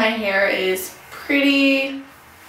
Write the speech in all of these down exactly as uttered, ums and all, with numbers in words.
my hair is pretty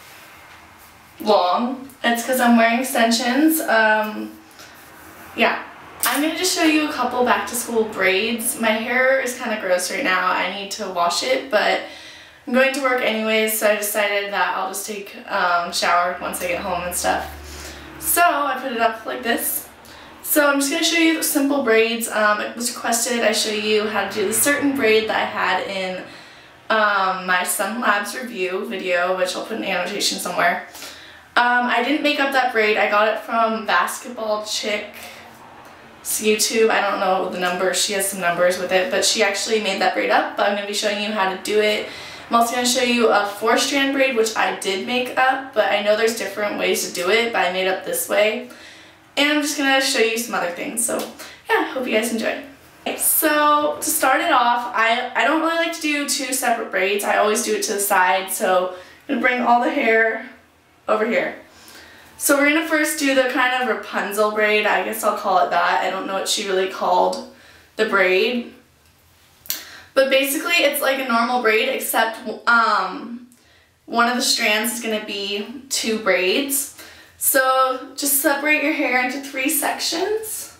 long. It's because I'm wearing extensions. Um, yeah. I'm going to just show you a couple back to school braids. My hair is kind of gross right now. I need to wash it, but I'm going to work anyways, so I decided that I'll just take a um, shower once I get home and stuff. So I put it up like this. So I'm just going to show you the simple braids. Um, it was requested I show you how to do the certain braid that I had in um, my Sun Labs review video, which I'll put an annotation somewhere. Um, I didn't make up that braid. I got it from Basketball Chick's YouTube. I don't know the numbers. She has some numbers with it, but she actually made that braid up. But I'm going to be showing you how to do it. I'm also going to show you a four strand braid, which I did make up, but I know there's different ways to do it, but I made up this way. And I'm just going to show you some other things. So yeah, hope you guys enjoy. Okay, so to start it off, I, I don't really like to do two separate braids. I always do it to the side. So I'm going to bring all the hair over here. So we're going to first do the kind of Rapunzel braid. I guess I'll call it that. I don't know what she really called the braid. But basically it's like a normal braid, except um, one of the strands is going to be two braids. So just separate your hair into three sections.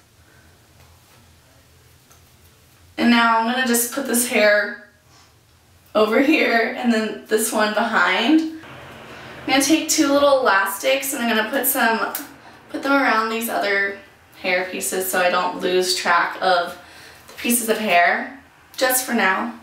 And now I'm going to just put this hair over here and then this one behind. I'm going to take two little elastics and I'm going to put some, put them around these other hair pieces so I don't lose track of the pieces of hair. Just for now.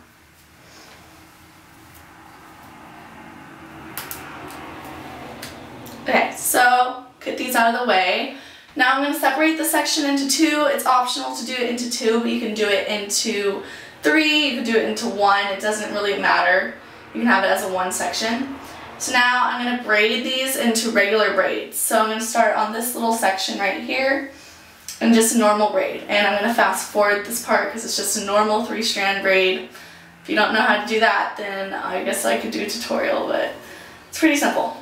Okay, so get these out of the way. Now I'm going to separate the section into two. It's optional to do it into two, but you can do it into three, you can do it into one. It doesn't really matter. You can have it as a one section. So now I'm going to braid these into regular braids. So I'm going to start on this little section right here. And just a normal braid. And I'm going to fast forward this part because it's just a normal three strand braid. If you don't know how to do that, then I guess I could do a tutorial, but it's pretty simple.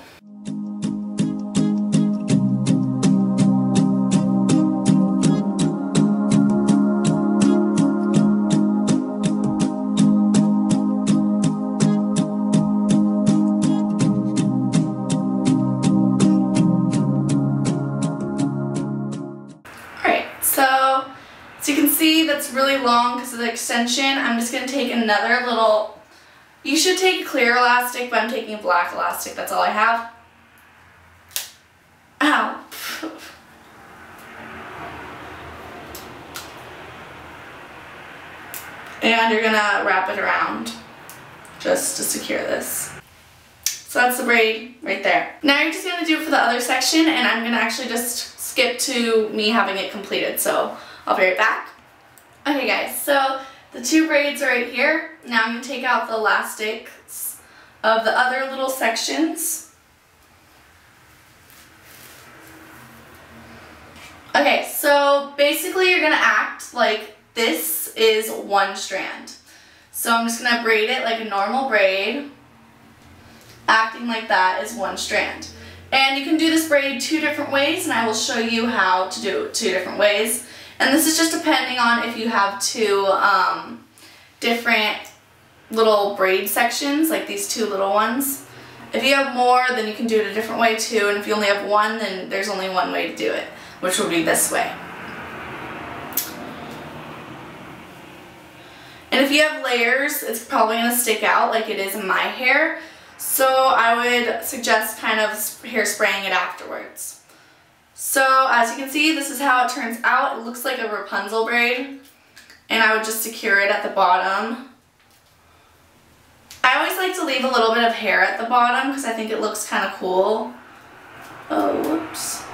So you can see that's really long because of the extension. I'm just going to take another little, you should take a clear elastic, but I'm taking a black elastic, that's all I have. Ow. And you're going to wrap it around just to secure this. So that's the braid right there. Now you're just going to do it for the other section, and I'm going to actually just skip to me having it completed. So I'll be right back. Okay guys, so the two braids are right here. Now I'm going to take out the elastics of the other little sections. Okay, so basically you're going to act like this is one strand. So I'm just going to braid it like a normal braid, acting like that is one strand. And you can do this braid two different ways, and I will show you how to do it two different ways. And this is just depending on if you have two um, different little braid sections, like these two little ones. If you have more, then you can do it a different way too, and if you only have one, then there's only one way to do it, which will be this way. And if you have layers, it's probably going to stick out like it is in my hair, so I would suggest kind of hairspraying it afterwards. So as you can see, this is how it turns out. It looks like a Rapunzel braid, and I would just secure it at the bottom. I always like to leave a little bit of hair at the bottom because I think it looks kind of cool. Oh, whoops.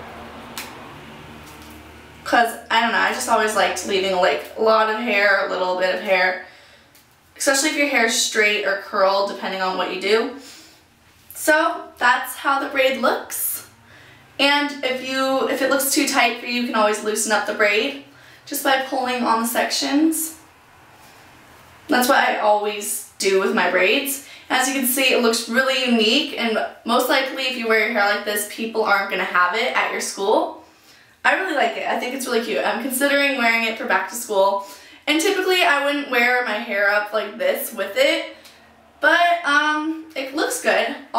Because, I don't know, I just always liked leaving like a lot of hair, a little bit of hair. Especially if your hair is straight or curled, depending on what you do. So, that's how the braid looks. And if you, if it looks too tight for you, you can always loosen up the braid just by pulling on the sections. That's what I always do with my braids. As you can see, it looks really unique, and most likely if you wear your hair like this, people aren't going to have it at your school. I really like it. I think it's really cute. I'm considering wearing it for back to school. And typically I wouldn't wear my hair up like this with it, but um,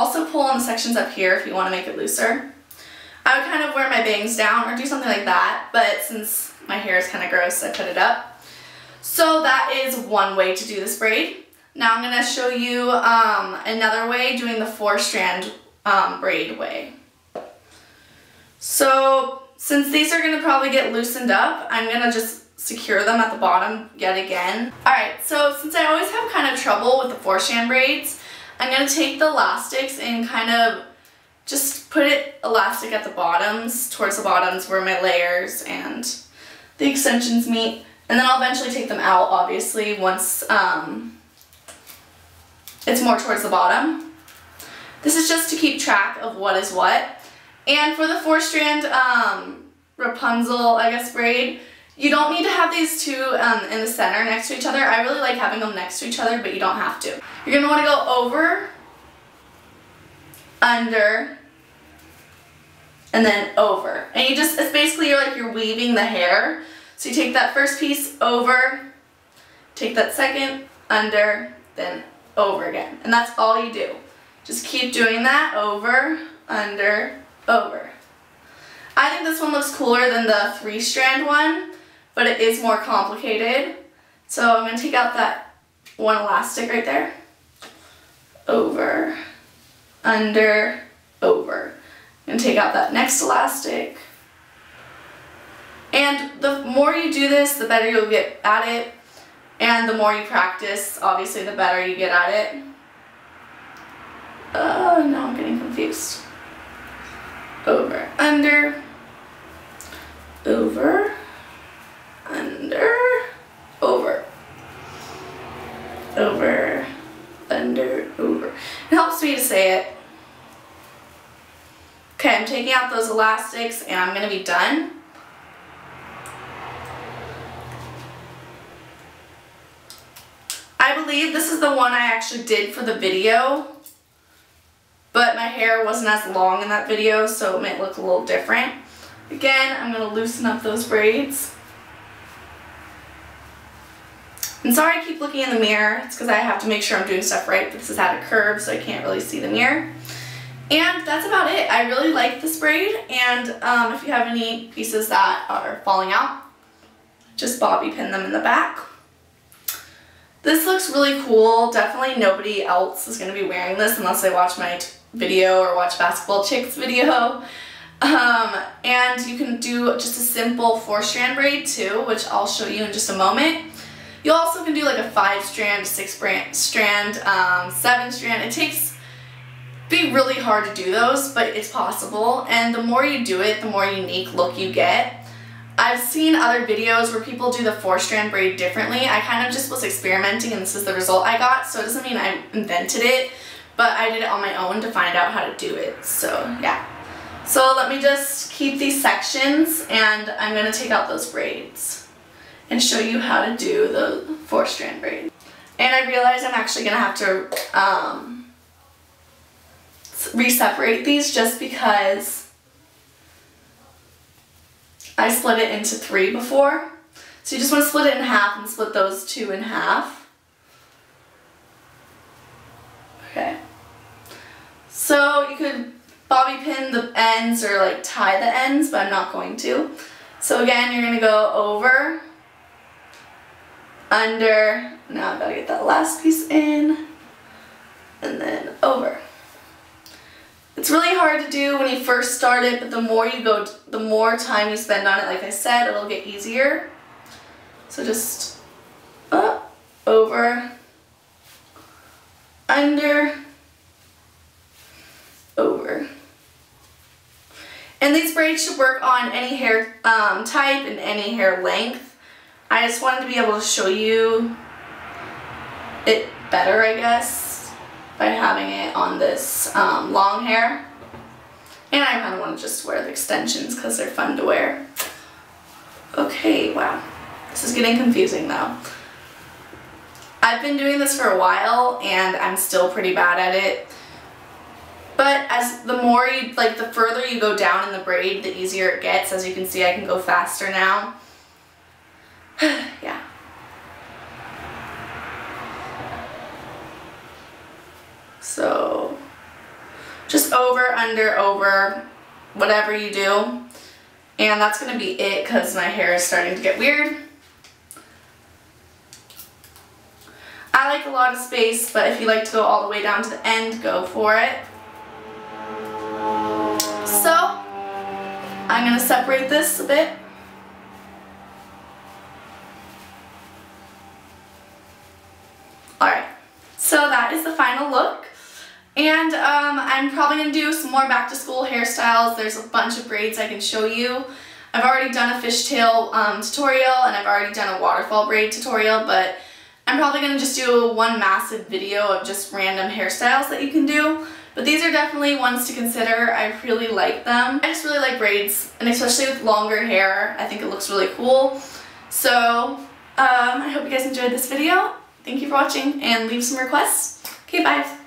also pull on the sections up here if you want to make it looser. I would kind of wear my bangs down or do something like that, but since my hair is kind of gross, I put it up. So that is one way to do this braid. Now I'm going to show you um, another way, doing the four strand um, braid way. So since these are going to probably get loosened up, I'm going to just secure them at the bottom yet again. Alright, so since I always have kind of trouble with the four strand braids, I'm going to take the elastics and kind of just put it elastic at the bottoms, towards the bottoms where my layers and the extensions meet. And then I'll eventually take them out, obviously, once um, it's more towards the bottom. This is just to keep track of what is what. And for the four strand um, Rapunzel, I guess, braid, you don't need to have these two um, in the center next to each other. I really like having them next to each other, but you don't have to. You're going to want to go over, under, and then over. And you just, it's basically you're like you're weaving the hair. So you take that first piece over, take that second, under, then over again. And that's all you do. Just keep doing that over, under, over. I think this one looks cooler than the three strand one, but it is more complicated. So I'm going to take out that one elastic right there. Over, under, over. I'm going to take out that next elastic. And the more you do this, the better you'll get at it. And the more you practice, obviously, the better you get at it. Oh, now I'm getting confused. Over, under, over, under, over, over, under, over. It helps me to say it. Okay, I'm taking out those elastics and I'm going to be done. I believe this is the one I actually did for the video, but my hair wasn't as long in that video, so it might look a little different. Again, I'm going to loosen up those braids. And sorry I keep looking in the mirror, it's because I have to make sure I'm doing stuff right, but this is at a curve, so I can't really see the mirror. And that's about it. I really like this braid, and um, if you have any pieces that are falling out, just bobby pin them in the back. This looks really cool. Definitely nobody else is going to be wearing this unless they watch my video or watch Basketball Chicks video. Um, and you can do just a simple four strand braid too, which I'll show you in just a moment. You also can do like a five strand, six strand, um, seven strand. It takes, be really hard to do those, but it's possible. And the more you do it, the more unique look you get. I've seen other videos where people do the four strand braid differently. I kind of just was experimenting and this is the result I got, so it doesn't mean I invented it, but I did it on my own to find out how to do it, so yeah. So let me just keep these sections and I'm going to take out those braids and show you how to do the four strand braid. And I realize I'm actually going to have to um, re-separate these just because I split it into three before. So you just want to split it in half and split those two in half. Okay. So you could bobby pin the ends or like tie the ends, but I'm not going to. So again, you're going to go over, under, now I've got to get that last piece in, and then over. It's really hard to do when you first start it, but the more you go, the more time you spend on it, like I said, it'll get easier. So just up, over, under, over. And these braids should work on any hair um, type and any hair length. I just wanted to be able to show you it better, I guess, by having it on this um, long hair. And I kind of want to just wear the extensions because they're fun to wear. Okay, wow. This is getting confusing though. I've been doing this for a while and I'm still pretty bad at it. But as the more you, like the further you go down in the braid, the easier it gets. As you can see, I can go faster now. Yeah. So, over, under, over, whatever you do. And that's going to be it because my hair is starting to get weird. I like a lot of space, but if you like to go all the way down to the end, go for it. So, I'm going to separate this a bit. Alright, so that is the final look. And um, I'm probably going to do some more back to school hairstyles. There's a bunch of braids I can show you. I've already done a fishtail um, tutorial, and I've already done a waterfall braid tutorial, but I'm probably going to just do one massive video of just random hairstyles that you can do. But these are definitely ones to consider. I really like them. I just really like braids, and especially with longer hair, I think it looks really cool. So um, I hope you guys enjoyed this video. Thank you for watching, and leave some requests. Okay, bye.